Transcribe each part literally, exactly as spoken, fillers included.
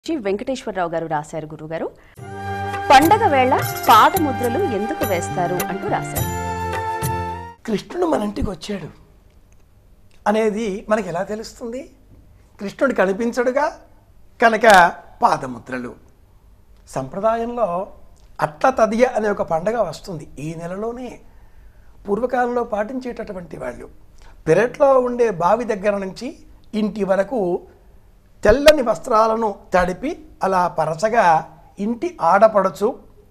G Venkateswararao గారు రాశారు. గురుగారు, పండగ వేళ పాదముద్రలు ఎందుకు వేస్తారు అంటూ రాశారు. కృష్ణుడు మన ఇంటికి వచ్చాడు అనేది మనకి ఎలా తెలుస్తుంది? కృష్ణుడు కనిపించడుగా, కనుక పాదముద్రలు. సంప్రదాయంలో అట్ల తదియ అనే ఒక పండగ వస్తుంది ఈ నెలలోనే. పూర్వకాలంలో పాటించేటటువంటి వాళ్ళు పెరట్లో ఉండే బావి దగ్గర నుంచి ఇంటి వరకు తెల్లని వస్త్రాలను తడిపి అలా పరచగా ఇంటి ఆడపడచు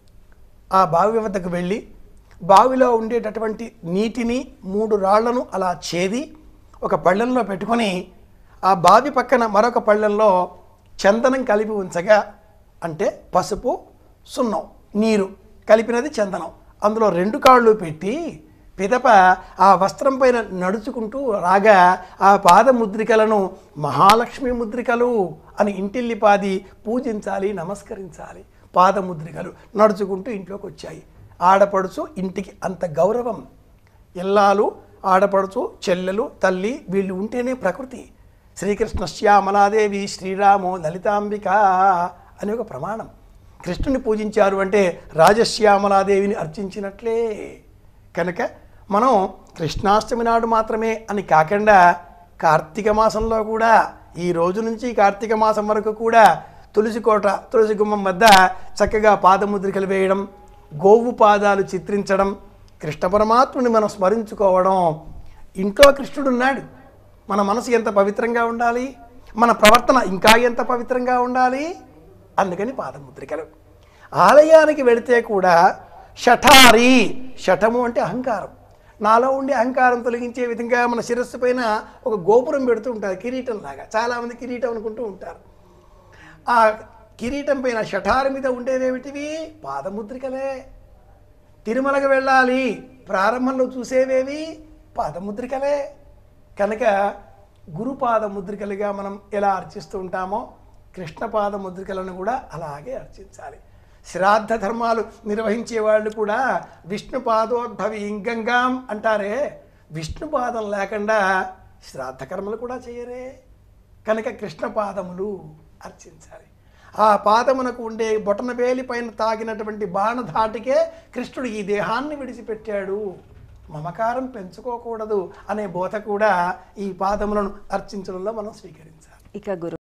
ఆ బావి వద్దకు వెళ్ళి బావిలో ఉండేటటువంటి నీటిని మూడు రాళ్లను అలా చేది ఒక పళ్ళెంలో పెట్టుకొని ఆ బావి పక్కన మరొక పళ్ళెంలో చందనం కలిపి ఉంచగా, అంటే పసుపు సున్నం నీరు కలిపినది చందనం, అందులో రెండు కాళ్ళు పెట్టి పిదప ఆ వస్త్రం పైన నడుచుకుంటూ రాగా ఆ పాదముద్రికలను మహాలక్ష్మి ముద్రికలు అని ఇంటిల్లిపాది పూజించాలి, నమస్కరించాలి. పాదముద్రికలు నడుచుకుంటూ ఇంట్లోకి వచ్చాయి. ఆడపడుచు ఇంటికి అంత గౌరవం. ఇల్లాలు, ఆడపడుచు, చెల్లెలు, తల్లి వీళ్ళు ఉంటేనే ప్రకృతి. శ్రీకృష్ణ శ్యామలాదేవి శ్రీరామో లలితాంబిక అని ఒక ప్రమాణం. కృష్ణుని పూజించారు అంటే రాజశ్యామలాదేవిని అర్చించినట్లే. కనుక మనం కృష్ణాష్టమి నాడు మాత్రమే అని కాకుండా కార్తీక మాసంలో కూడా, ఈ రోజు నుంచి కార్తీక మాసం వరకు కూడా తులసి కోట తులసి గుమ్మం వద్ద చక్కగా పాదముద్రికలు వేయడం, గోవు పాదాలు చిత్రించడం, కృష్ణ పరమాత్ముని మనం స్మరించుకోవడం. ఇంట్లో కృష్ణుడు ఉన్నాడు, మన మనసు ఎంత పవిత్రంగా ఉండాలి, మన ప్రవర్తన ఇంకా ఎంత పవిత్రంగా ఉండాలి. అందుకని పాదముద్రికలు. ఆలయానికి వెళితే కూడా షఠారి, షఠము అంటే అహంకారం, నాలో ఉండే అహంకారం తొలగించే విధంగా మన శిరస్సు పైన ఒక గోపురం పెడుతూ ఉంటారు, కిరీటం లాగా. చాలామంది కిరీటం అనుకుంటూ ఉంటారు. ఆ కిరీటం పైన షఠారి మీద ఉండేదేమిటివి? పాదముద్రికలే. తిరుమలకు వెళ్ళాలి, ప్రారంభంలో చూసేవేవి? పాదముద్రికలే. కనుక గురుపాద ముద్రికలుగా మనం ఎలా అర్చిస్తూ ఉంటామో కృష్ణ పాద ముద్రికలను కూడా అలాగే అర్చించాలి. శ్రాద్ధ ధర్మాలు నిర్వహించే వాళ్ళు కూడా విష్ణుపాదోద్భవి ఇంగంగాం అంటారే, విష్ణుపాదం లేకుండా శ్రాద్ధ కర్మలు కూడా చేయరే. కనుక కృష్ణ పాదములు అర్చించాలి. ఆ పాదమునకు ఉండే బొటన వేలి పైన తాగినటువంటి బాణధాటికే కృష్ణుడు ఈ దేహాన్ని విడిచిపెట్టాడు. మమకారం పెంచుకోకూడదు అనే బోధ కూడా ఈ పాదములను అర్చించడంలో మనం స్వీకరించాలి. ఇక గురు